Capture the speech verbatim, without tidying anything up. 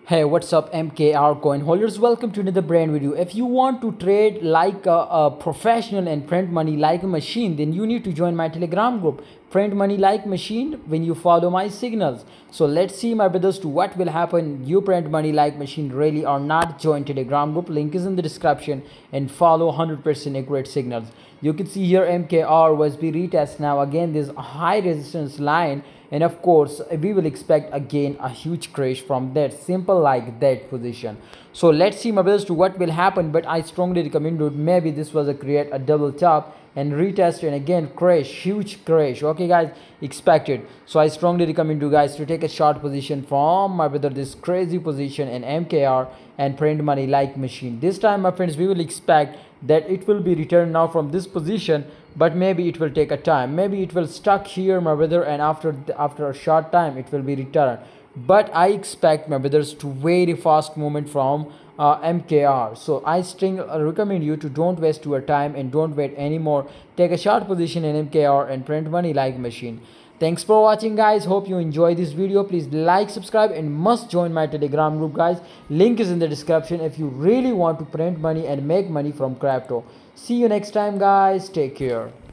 Hey, what's up M K R coin holders? Welcome to another brand video. If you want to trade like a, a professional and print money like a machine, then you need to join my Telegram group, Print Money Like Machine, when you follow my signals. So let's see, my brothers, to what will happen. You print money like machine really or not. Join Telegram group, link is in the description, and follow one hundred percent accurate signals. You can see here M K R was be retest. Now again there's a high resistance line, and of course we will expect again a huge crash from that, simple like that position. So let's see, my brothers, to what will happen. But I strongly recommend it. Maybe this was a create a double top and retest and again crash, huge crash. Okay guys, expected. So I strongly recommend you guys to take a short position from, my brother, this crazy position in M K R and print money like machine. This time, my friends, we will expect that it will be returned now from this position, but maybe it will take a time. Maybe it will stuck here, my brother, and after after a short time it will be returned. But I expect, my brothers, to very fast movement from uh, M K R. So I still recommend you to don't waste your time and don't wait anymore. Take a short position in M K R and print money like machine. Thanks for watching, guys. Hope you enjoy this video. Please like, subscribe, and must join my Telegram group, guys. Link is in the description if you really want to print money and make money from crypto. See you next time, guys. Take care.